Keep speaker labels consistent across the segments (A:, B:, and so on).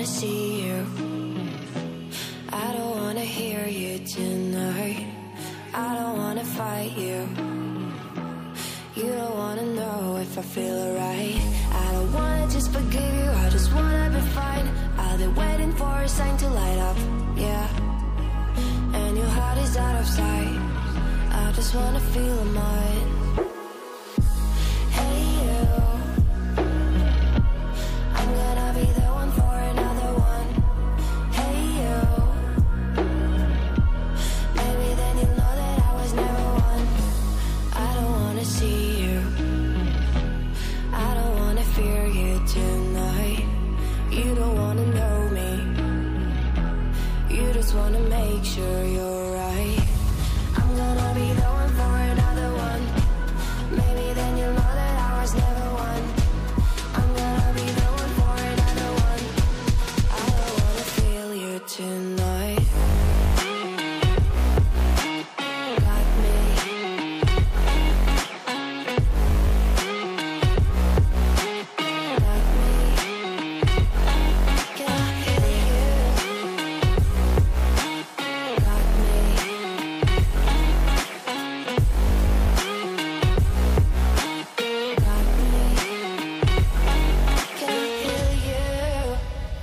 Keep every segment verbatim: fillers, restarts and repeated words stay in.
A: wanna see you. I don't wanna hear you tonight. I don't wanna fight you. You don't wanna know if I feel alright. I don't wanna just forgive you, I just wanna be fine. I'll be waiting for a sign to light up, yeah. And your heart is out of sight. I just wanna feel mine. Hey you, I'm gonna be the one for another one. Hey you, maybe then you'll know that I was never one. I don't wanna see you, I don't wanna fear you tonight. You don't wanna know me, you just wanna make sure you're right. I'm gonna be the one for another one. Maybe then you'll know that I was never one. I'm gonna be the one for another one. I don't wanna feel you tonight. Got me. Got me. Can I hear you? Got me. Got me. Can I hear you?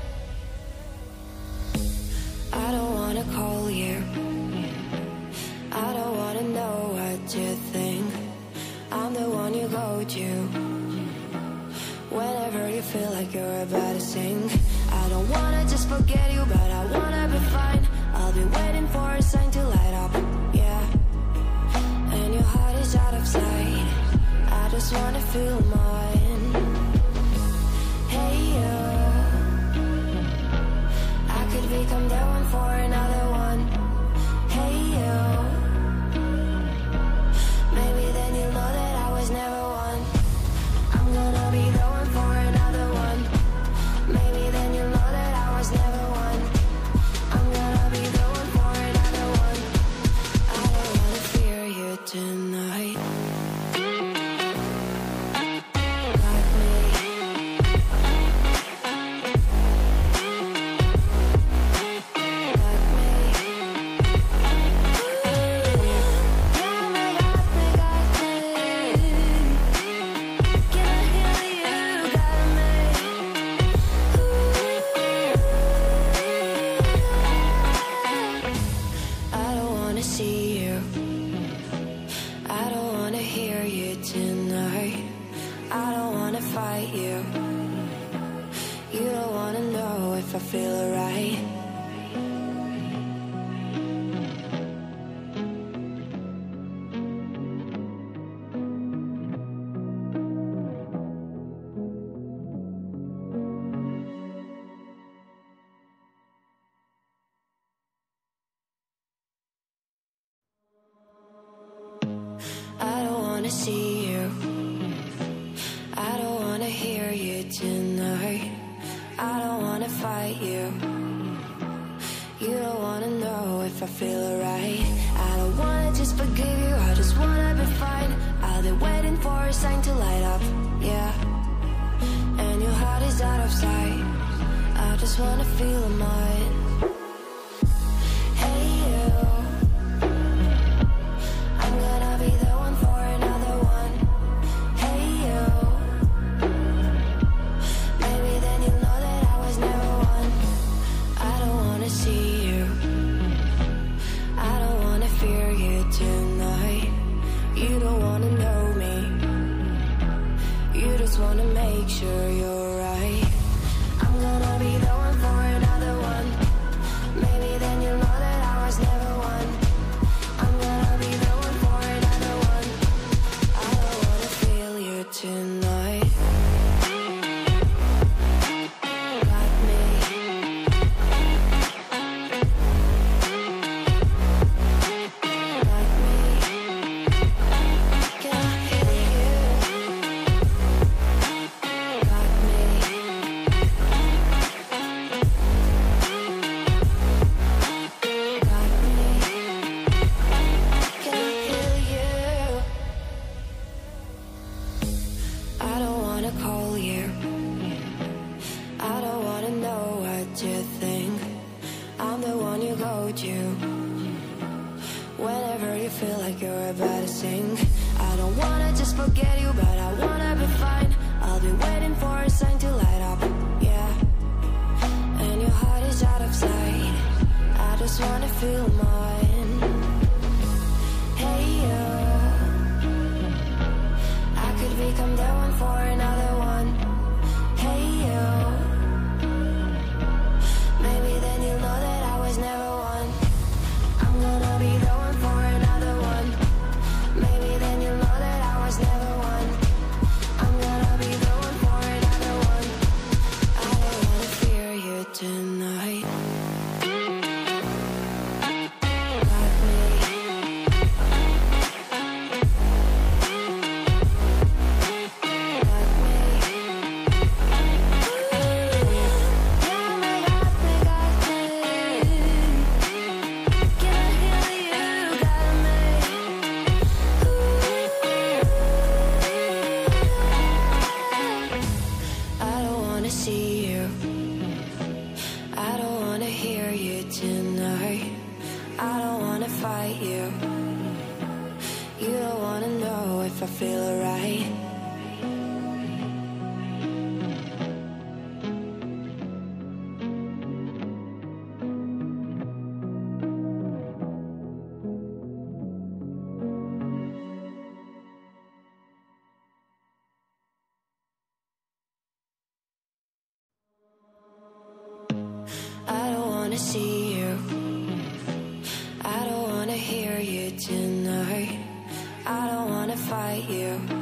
A: I don't wanna call you. I don't wanna know what you think. I'm the one you go to whenever you feel like you're about to sink. I don't wanna just forget you, but I wanna be fine. I'll be waiting for a sign to light up, yeah. And your heart is out of sight. I just wanna feel mine. Hey you, I could become the one for another one. Hey you, maybe then you'll know that I was never one. I'm gonna be the one for another one. Maybe then you'll know that I was never one. I'm gonna be the one for another one. I don't wanna fear you tonight. Got me. Got me. Got me, got me, got me. Can I hear you? Got me. I don't wanna see you. I don't wanna hear you tonight. I don't wanna fight you. You don't wanna know if I feel alright. I don't wanna see you. I don't wanna hear you tonight. I don't wanna fight you. You don't wanna know if I feel alright. I don't wanna just forgive you, I just wanna be fine. I'll be waiting for a sign to light up, yeah. And your heart is out of sight. I just wanna feel mine. Hey you, I'm gonna be the one for another one. Hey you, maybe then you'll know that I was never one. I don't wanna see you, I don't wanna fear you tonight. You don't wanna know me, you just wanna make sure you're right. I'm gonna be the one for another one. Maybe then you'll know that I was never one. I'm gonna be the one for another one. I don't wanna feel you tonight. Got me. Got me. Can I hear you? Got me. Got me. Can I hear you? about to sink. I don't wanna just forget you, but I wanna be fine. I'll be waiting for a sign to light up, yeah. And your heart is out of sight. I just wanna feel mine. Hey you, I could become the one for another one. Hey you, maybe then you'll know that I was never one. I'm gonna be the one for another one. Maybe then you'll know that I was never one. I'm gonna be the one for another one. I don't wanna fear you tonight. Got me. Got me. Ooh, yeah, me, got me, got me. Can I hear you? Got me. Ooh. I don't wanna see you. I don't wanna hear you tonight. I don't wanna fight you. You don't wanna know if I feel alright. I don't wanna see you. I don't wanna hear you tonight. I don't wanna fight you.